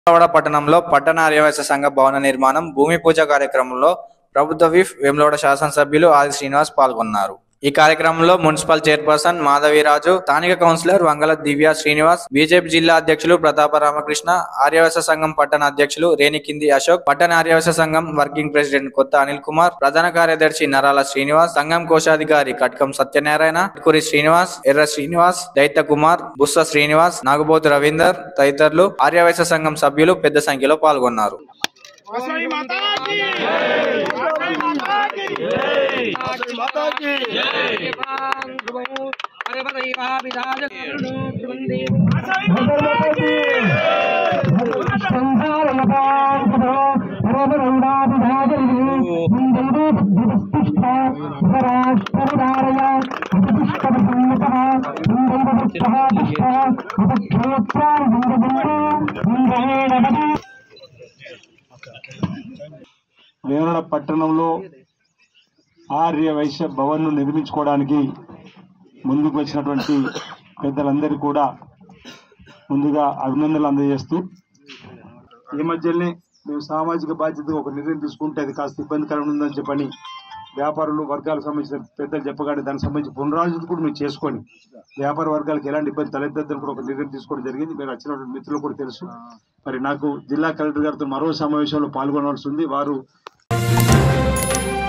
వేములవాడ పట్టణంలో పట్టణ ఆర్యవైశ్య సంఘ భవన నిర్మాణం భూమి పూజ కార్యక్రమంలో ప్రభుత్వ విప్ వేములవాడ శాసనసభ్యులు ఆది శ్రీనివాస్ పాల్గొన్నారు. ఈ కార్యక్రమంలో మున్సిపల్ చైర్పర్సన్ మాధవిరాజు, స్థానిక కౌన్సిలర్ వంగల దివ్య శ్రీనివాస్, బీజేపీ జిల్లా అధ్యక్షులు ప్రతాప రామకృష్ణ, ఆర్యవైశ్య సంఘం పట్టణ అధ్యక్షులు రేణికింది అశోక్, పట్టణ ఆర్యవైశ్య సంఘం వర్కింగ్ ప్రెసిడెంట్ కొత్త అనిల్ కుమార్, ప్రధాన కార్యదర్శి నరాల శ్రీనివాస్, సంఘం కోశాధికారి కట్కం సత్యనారాయణ, కురి శ్రీనివాస్, ఎర్ర శ్రీనివాస్, దైత్య కుమార్, బుస్స శ్రీనివాస్, నాగబోతు రవీందర్ తదితరులు ఆర్యవైశ్య సంఘం సభ్యులు పెద్ద సంఖ్యలో పాల్గొన్నారు. వేములవాడ పట్టణంలో ఆర్యవైశ్య భవన్ ను నిర్మించుకోవడానికి ముందుకు వచ్చినటువంటి పెద్దలందరికీ కూడా ముందుగా అభినందనలు అందజేస్తూ, ఈ మధ్యనే మేము సామాజిక బాధ్యతగా ఒక నిర్ణయం తీసుకుంటే అది కాస్త ఇబ్బందికరంగా ఉందని చెప్పని వ్యాపారులు వర్గాలకు సంబంధించిన పెద్దలు చెప్పగానే దానికి సంబంధించి పునరాలోచన కూడా మీరు చేసుకొని వ్యాపార వర్గాలకు ఎలాంటి ఇబ్బంది తలెత్తద్దని కూడా ఒక నిర్ణయం తీసుకోవడం జరిగింది. మీరు వచ్చినటువంటి మిత్రులు కూడా తెలుసు. మరి నాకు జిల్లా కలెక్టర్ గారితో మరో సమావేశంలో పాల్గొనవలసి ఉంది. వారు